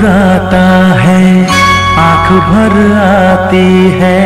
घबराता है, आंख भर आती है।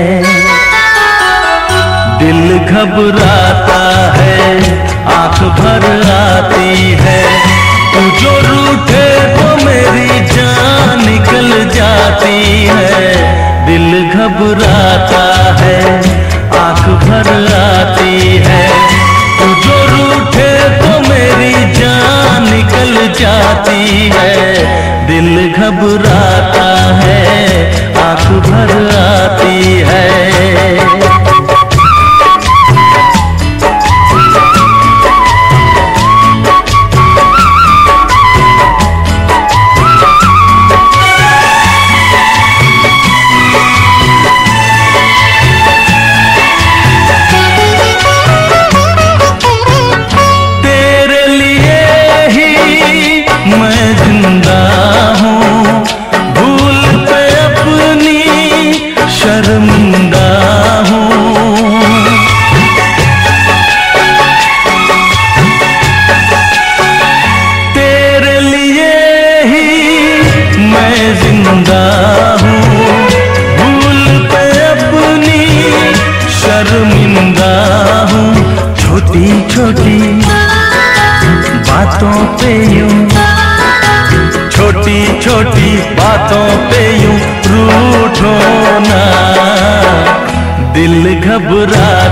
दिल घबराता है, आंख भर आती है। तू जो रूठे तो मेरी जान निकल जाती है। दिल घबराता है, आंख भर आती है। तू जो रूठे तो मेरी जान निकल जाती है। दिल घबराता है, आंख भर आती है। शर्मिंदा हूँ तेरे लिए ही मैं जिंदा हूँ। भूल पे अपनी शर्मिंदा हूँ। छोटी छोटी बातों पे यूं, छोटी छोटी बातों पे यूं रूठो ना। दिल घबरा